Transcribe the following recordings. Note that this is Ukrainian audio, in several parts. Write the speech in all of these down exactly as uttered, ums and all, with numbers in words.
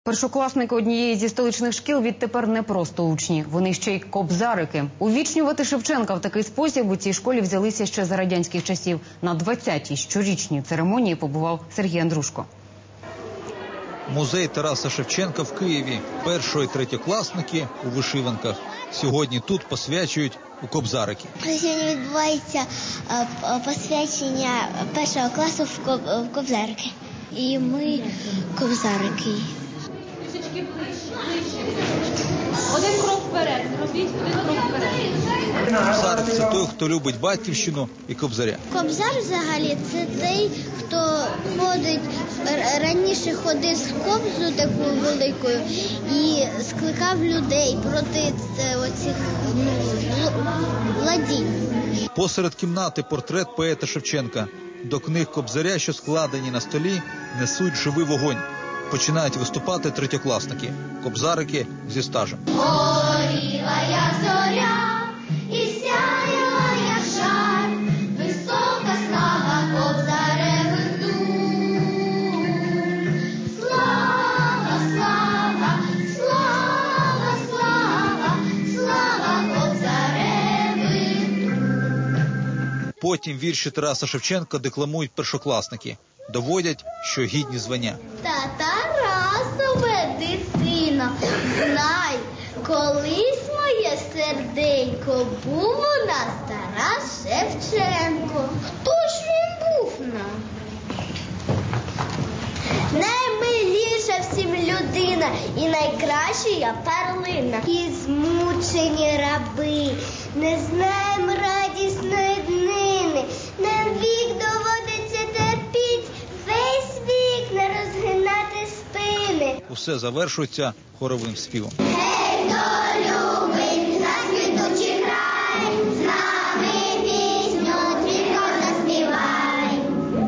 Першокласники однієї зі столичних шкіл відтепер не просто учні, вони ще й кобзарики. Увічнювати Шевченка в такий спосіб у цій школі взялися ще за радянських часів. На двадцятій щорічній церемонії побував Сергій Андрушко. Музей Тараса Шевченка в Києві. Першо- і третьокласники у вишиванках. Сьогодні тут посвячують у кобзарики. Сьогодні відбувається посвячення першого класу в кобзарики. І ми кобзарики. Один крок вперед. Робіть один крок вперед. Кобзарик – це той, хто любить батьківщину і кобзаря. Кобзар взагалі це той, хто ходить, раніше ходив з кобзою такою великою і скликав людей проти оцих ну, владінь. Посеред кімнати портрет поета Шевченка. До книг кобзаря, що складені на столі, несуть живий вогонь. Починають виступати третьокласники. Кобзарики зі стажем. Горіла я зоря, і сяяла я шар, висока слава кобзаревих дум. Слава, слава, слава, слава, слава кобзаревих дум. Потім вірші Тараса Шевченка декламують першокласники. Доводять, що гідні звання. Та Тарасове дитино, знай, колись моє серденько був у нас Тарас Шевченко. Хто ж він був нам? Наймиліша всім людина і найкраща перлина. І змучені раби, не знаємо радісної днини, нам вік доводиться терпіть, весь вік не розгинати спини. Усе завершується хоровим співом. Гей, хто любить наш квітучий край, з нами пісню тільки заспівай.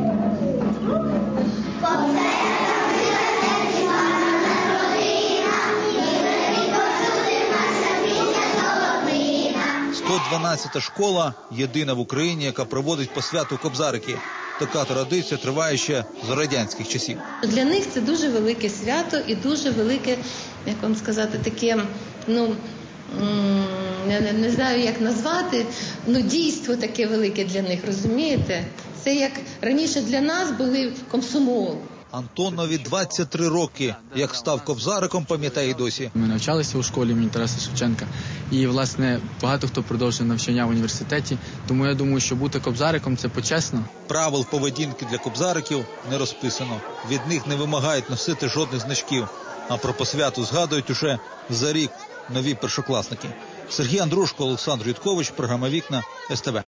Кобзарям серці славна родина, і велико чути наша пісня солов'їна. сто дванадцята школа – єдина в Україні, яка проводить посвяту кобзарики. Така традиція триває ще з радянських часів. Для них це дуже велике свято і дуже велике, як вам сказати, таке, ну, я не, не знаю, як назвати, ну, дійство таке велике для них, розумієте? Це як раніше для нас були комсомол. Антонові двадцять три роки. Як став кобзариком, пам'ятає й досі. Ми навчалися у школі імені Тараса Шевченка. І, власне, багато хто продовжує навчання в університеті. Тому я думаю, що бути кобзариком – це почесно. Правил поведінки для кобзариків не розписано. Від них не вимагають носити жодних значків. А про посвяту згадують уже за рік нові першокласники. Сергій Андрушко, Олександр Юткович, програма «Вікна», ес те ве.